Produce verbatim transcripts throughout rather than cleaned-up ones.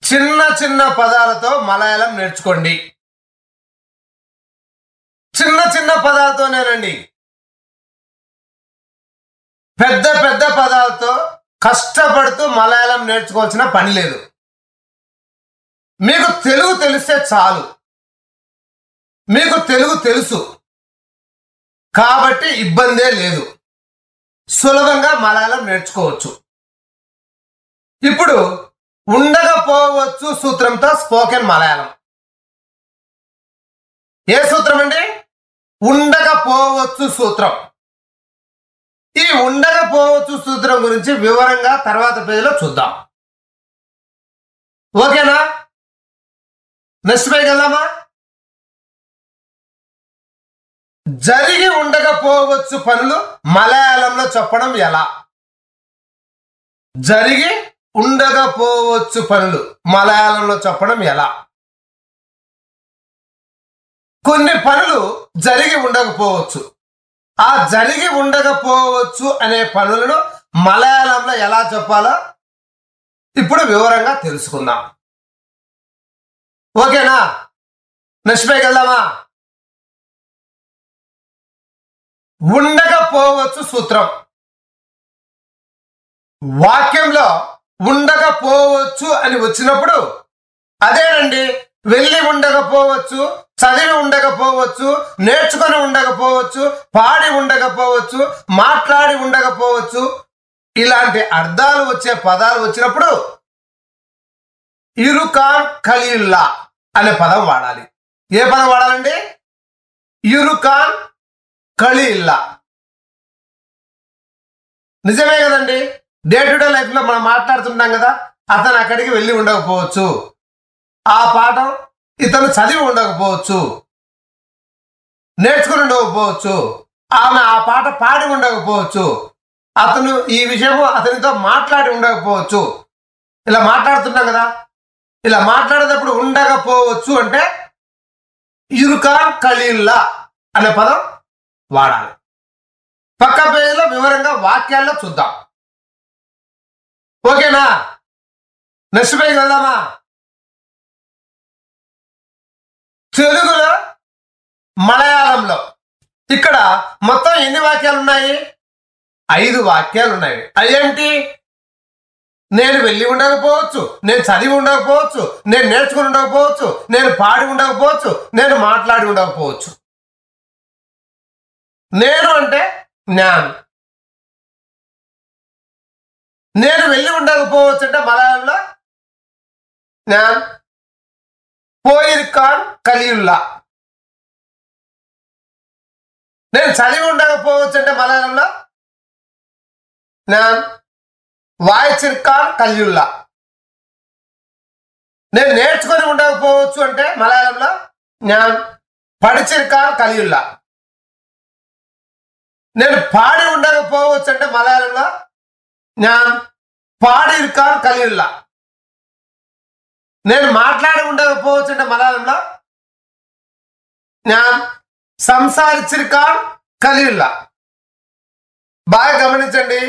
చిన్న చిన్న పదాలతో మలయాళం నేర్చుకోండి. చిన్న చిన్న పదాలతోనేనండి. పెద్ద పెద్ద పదాలతో కష్టపడుతూ మలయాళం నేర్చుకోవాల్సిన పని లేదు. మీకు తెలుగు తెలిస్తే చాలు. మీకు తెలుగు తెలుసు కాబట్టి ఇబ్బందే లేదు. సులభంగా మలయాళం నేర్చుకోవచ్చు. ఇప్పుడు ఉండకపోవచ్చు సూత్రంతో స్పోకెన్ మలయాళం. ఏ సూత్రం అండి? ఉండకపోవచ్చు సూత్రం. ఈ ఉండకపోవచ్చు సూత్రం గురించి వివరంగా తర్వాత పేజీలో చూద్దాం. ఓకేనా? నెక్స్ట్ పేజ్ వెళ్దామా? జరిగి ఉండకపోవచ్చు పనులు మలయాళంలో చెప్పడం ఎలా? జరిగి ఉండకపోవచ్చు పనులు మలయాళంలో చెప్పడం ఎలా? కొన్ని పనులు జరిగి ఉండకపోవచ్చు. ఆ జరిగి ఉండకపోవచ్చు అనే పనులను మలయాళంలో ఎలా చెప్పాలో ఇప్పుడు వివరంగా తెలుసుకుందాం. ఓకేనా? నెక్స్ట్ పేజ్కి వెళ్దామా? ఉండకపోవచ్చు సూత్రం. వాక్యంలో ఉండకపోవచ్చు అని వచ్చినప్పుడు అదేనండి వెళ్ళి ఉండకపోవచ్చు, చదివి ఉండకపోవచ్చు, నేర్చుకొని ఉండకపోవచ్చు, పాడి ఉండకపోవచ్చు, మాట్లాడి ఉండకపోవచ్చు, ఇలాంటి అర్థాలు వచ్చే పదాలు వచ్చినప్పుడు ఇరుకాన్ ఖలీల్లా అనే పదం వాడాలి. ఏ పదం వాడాలండి? ఇరుకాన్ ఖలీల్లా. నిజమే కదండి. డే టు డే లైఫ్ లో మనం మాట్లాడుతుంటాం కదా, అతను అక్కడికి వెళ్ళి ఉండకపోవచ్చు, ఆ పాఠం ఇతను చదివి ఉండకపోవచ్చు, నేర్చుకుని ఉండకపోవచ్చు, ఆమె ఆ పాట పాడి ఉండకపోవచ్చు, అతను ఈ విషయము అతనితో మాట్లాడి ఉండకపోవచ్చు. ఇలా మాట్లాడుతున్నాం కదా, ఇలా మాట్లాడేటప్పుడు ఉండకపోవచ్చు అంటే ఇరుకాన్ ఖలీల్లా అనే పదం వాడాలి. పక్క పేజీలో వివరంగా వాక్యాల్లో చూద్దాం. ఓకేనా? నెక్స్ట్ పేజీకి వెళ్దామా? తెలుగులో మలయాళంలో ఇక్కడ మొత్తం ఎన్ని వాక్యాలు ఉన్నాయి? ఐదు వాక్యాలు ఉన్నాయి. అదేంటి? నేను వెళ్ళి ఉండకపోవచ్చు, నేను చదివి ఉండకపోవచ్చు, నేను నేర్చుకుని ఉండకపోవచ్చు, నేను పాడి ఉండకపోవచ్చు, నేను మాట్లాడి ఉండకపోవచ్చు. నేను అంటే జ్ఞాన్. నేను వెళ్ళి ఉండకపోవచ్చు అంటే మలయాళంలో జ్ఞాన్ పోయిర్కాన్ ఖలీల్లా. నేను చదివి ఉండకపోవచ్చు అంటే మలయాళంలో జ్ఞాన్ వాయిచిర్కాన్ ఖలీల్లా. నేను నేర్చుకొని ఉండకపోవచ్చు అంటే మలయాళంలో జ్ఞాన్ పడిచిర్కాన్ ఖలీల్లా. నేను పాడి ఉండకపోవచ్చు అంటే మలయాళంలో జ్ఞాన్ పాడిర్కాన్ ఖలీల్లా. నేను మాట్లాడి ఉండకపోవచ్చు అంటే మలయాళంలో జ్ఞాన్ సంసారిచిర్కాన్ ఖలీల్లా. బాగా గమనించండి.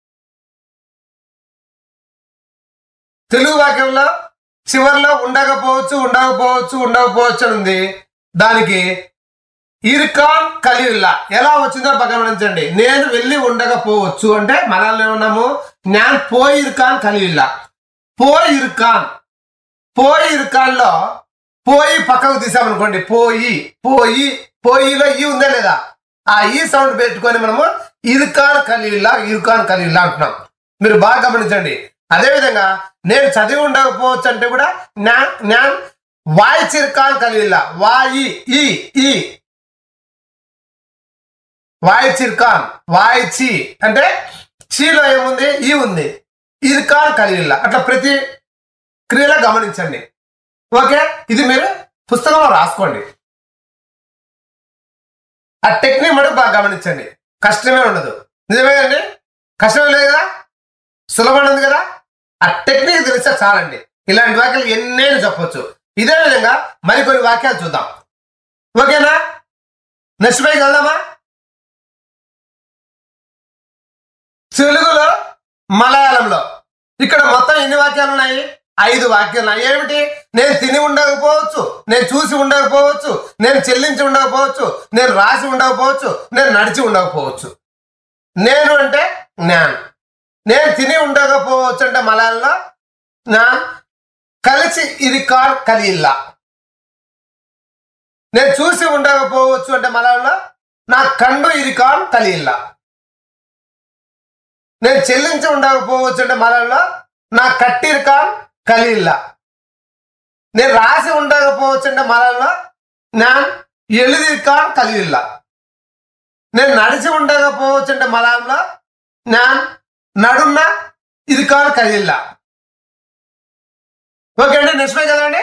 తెలుగు వాక్యంలో చివరిలో ఉండకపోవచ్చు ఉండకపోవచ్చు ఉండకపోవచ్చు అని ఉంది. దానికి ఇర్కాన్ ఖలీల్లా ఎలా వచ్చిందో గమనించండి. నేను వెళ్ళి ఉండకపోవచ్చు అంటే మలయాళంలో ఉన్నాము జ్ఞాన్ పోయిర్కాన్ ఖలీల్లా. పోయిర్కాన్ పోయిర్కాన్ లో పోయి పక్కకు తీసామనుకోండి, పోయి పోయి పోయిలో ఈ ఉందా లేదా, ఆ ఈ సౌండ్ పెట్టుకొని మనము ఇర్కాన్ ఖలీల్లా ఇర్కాన్ ఖలీల్లా అంటున్నాం. మీరు బాగా గమనించండి. అదేవిధంగా నేను చదివి ఉండకపోవచ్చు అంటే కూడా జ్ఞాన్ జ్ఞాన్ వాయిచిర్కాన్ ఖలీల్లా. వాయి ఈ ఈ వాయిచిర్కాన్ వాయిచి అంటే చీలో ఏముంది? ఈ ఉంది. ఇర్కాన్ ఖలీల్లా. అట్లా ప్రతి క్రియలో గమనించండి. ఓకే, ఇది మీరు పుస్తకంలో రాసుకోండి. ఆ టెక్నిక్ మటుకు బాగా గమనించండి. కష్టమే ఉండదు. నిజమే అండి, కష్టమే లేదు కదా, సులభం ఉంది కదా. ఆ టెక్నిక్ తెలిస్తే చాలండి. ఇలాంటి వాక్యాలు ఎన్నైనా చెప్పొచ్చు. ఇదే విధంగా మరికొన్ని వాక్యాలు చూద్దాం. ఓకేనా? నెక్స్ట్ పేజ్కి వెళ్దామా? తెలుగులో మలయాళంలో ఇక్కడ మొత్తం ఎన్ని వాక్యాలు ఉన్నాయి? ఐదు వాక్యాలు ఏమిటి? నేను తిని ఉండకపోవచ్చు, నేను చూసి ఉండకపోవచ్చు, నేను చెల్లించి ఉండకపోవచ్చు, నేను రాసి ఉండకపోవచ్చు, నేను నడిచి ఉండకపోవచ్చు. నేను అంటే జ్ఞాన్. నేను తిని ఉండకపోవచ్చు అంటే మలయాళంలో నా కలిసి ఇది కార్ కలియిల్లా. నేను చూసి ఉండకపోవచ్చు అంటే మలయాళంలో నా కండు ఇది కార్ కలియిల్లా. నేను చెల్లించి ఉండకపోవచ్చు అంటే మలయాళంలో నా కట్టిరి కార్ కలియిల్లా. నేను రాసి ఉండకపోవచ్చు అంటే మలయాళంలో నా ఎలిది కార్ కలియిల్లా. నేను నడిచి ఉండకపోవచ్చు అంటే మలయాళంలో నా నడున్న ఇది కార్ కలియిల్లా. ఓకే అండి, నిజమే కదండి.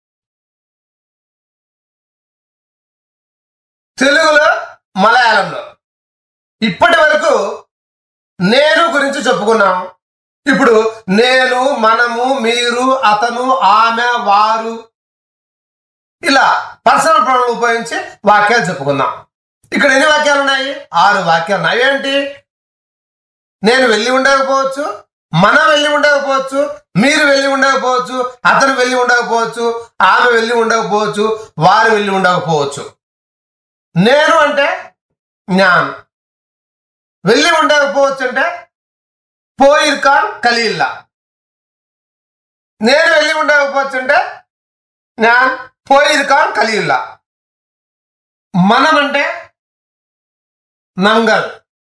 తెలుగులో మలయాళంలో ఇప్పటి వరకు నేను గురించి చెప్పుకున్నాం. ఇప్పుడు నేను, మనము, మీరు, అతను, ఆమె, వారు ఇలా పర్సనల్ ప్రొనౌన్ ఉపయోగించి వాక్యాలు చెప్పుకుందాం. ఇక్కడ ఎన్ని వాక్యాలు ఉన్నాయి? ఆరు వాక్యాలు ఉన్నాయి. ఏంటి? నేను వెళ్ళి ఉండకపోవచ్చు, మనం వెళ్ళి ఉండకపోవచ్చు, మీరు వెళ్ళి ఉండకపోవచ్చు, అతను వెళ్ళి ఉండకపోవచ్చు, ఆమె వెళ్ళి ఉండకపోవచ్చు, వారు వెళ్ళి ఉండకపోవచ్చు. నేను అంటే జ్ఞాన్. వెళ్ళి ఉండకపోవచ్చు అంటే పోయిర్కాన్ కలియిల్లా. నేను వెళ్ళి ఉండకపోవచ్చు అంటే జ్ఞాన్ పోయిర్కాన్ కలియిల్లా. మనం అంటే నంగల్.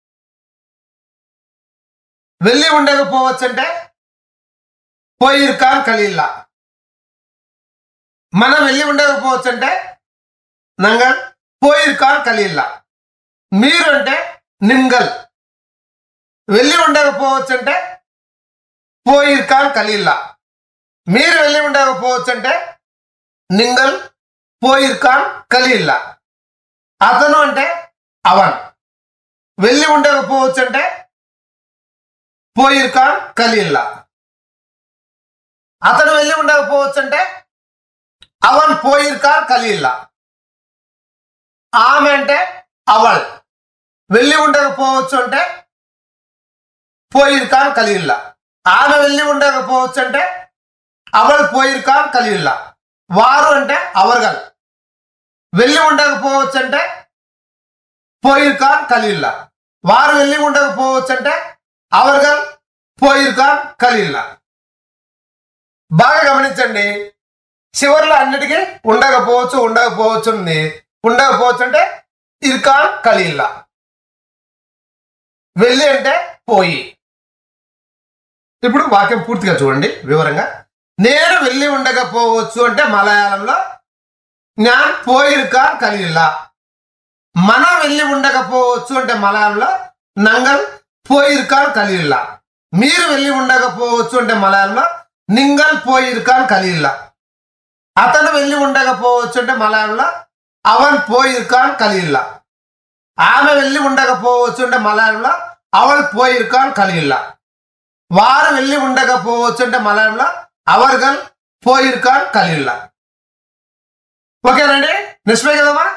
వెళ్ళి ఉండకపోవచ్చు అంటే పోయిర్కాన్ కలియిల్లా. మనం వెళ్ళి ఉండకపోవచ్చు అంటే నంగల్ పోయిర్కాన్ కలియిల్లా. మీరు అంటే నింగల్. వెళ్ళి ఉండకపోవచ్చు అంటే పోయిర్కాన్ కలియిల్లా. మీరు వెళ్ళి ఉండకపోవచ్చు అంటే నింగల్ పోయిర్కాన్ కలియిల్లా. అతను అంటే అవన్. వెళ్ళి ఉండకపోవచ్చు అంటే పోయిర్కాన్ కలియిల్లా. అతను వెళ్ళి ఉండకపోవచ్చు అంటే అవన్ పోయిర్కాన్ కలియిల్లా. ఆమె అంటే అవల్. వెళ్ళి ఉండకపోవచ్చు అంటే పోయిర్కాన్ కలియిల్లా. ఆమె వెళ్ళి ఉండకపోవచ్చు అంటే అవల్ పోయిర్కాన్ కలియిల్లా. వారు అంటే అవర్గల్. వెళ్ళి ఉండకపోవచ్చు అంటే పోయిర్కాన్ కలియిల్లా. వారు వెళ్ళి ఉండకపోవచ్చు అంటే అవర్గల్ పోయిర్కాన్ కలియిల్లా. బాగా గమనించండి, చివరిలో అన్నిటికీ ఉండకపోవచ్చు ఉండకపోవచ్చు ఉంది. ఉండకపోవచ్చు అంటే ఇర్కాన్ కలియిల్లా. వెళ్ళి అంటే పోయి. ఇప్పుడు వాక్యం పూర్తిగా చూడండి వివరంగా. నేను వెళ్ళి ఉండకపోవచ్చు అంటే మలయాళంలో జ్ఞాన్ పోయిర్కాన్ కలియిల్లా. మనం వెళ్ళి ఉండకపోవచ్చు అంటే మలయాళంలో నంగల్ పోయిర్కాన్ కలియిల్లా. మీరు వెళ్ళి ఉండకపోవచ్చు అంటే మలయాళంలో నింగల్ పోయిర్కాన్ కలియిల్లా. అతను వెళ్ళి ఉండకపోవచ్చు అంటే మలయాళంలో అవన్ పోయిర్కాన్ కలియిల్లా. ఆమె వెళ్ళి ఉండకపోవచ్చు అంటే మలయాళంలో అవల్ పోయిర్కాన్ కలియిల్లా. వారు వెళ్ళి ఉండకపోవచ్చు అంటే మలయాళంలో అవర్గల్ పోయిర్కాన్ కలియిల్లా. ఓకేనండి, నిజమే కదమ్మా?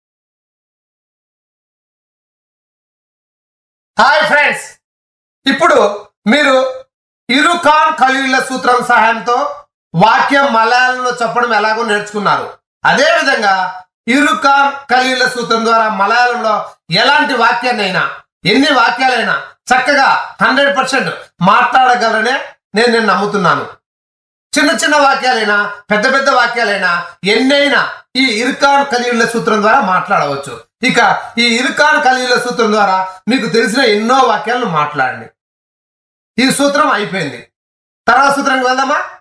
హాయ్ ఫ్రెండ్స్, ఇప్పుడు మీరు ఇరుకాన్ కలియిల్లా సూత్రం సహాయంతో వాక్యం మలయాళంలో చెప్పడం ఎలాగో నేర్చుకున్నారు. అదేవిధంగా ఇరుకాన్ కలియిల్లా సూత్రం ద్వారా మలయాళంలో ఎలాంటి వాక్యాన్నైనా, ఎన్ని వాక్యాలైనా చక్కగా హండ్రెడ్ పర్సెంట్ మాట్లాడగలనే నేను నేను నమ్ముతున్నాను. చిన్న చిన్న వాక్యాలైనా పెద్ద పెద్ద వాక్యాలైనా ఎన్నైనా ఈ ఇరుకాన్ కలియిల్లా సూత్రం ద్వారా మాట్లాడవచ్చు. ఇక ఈ ఇరుకాన్ కలియిల్లా సూత్రం ద్వారా మీకు తెలిసిన ఎన్నో వాక్యాలను మాట్లాడండి. ఈ సూత్రం అయిపోయింది. తర్వాత సూత్రానికి వెళ్దామా?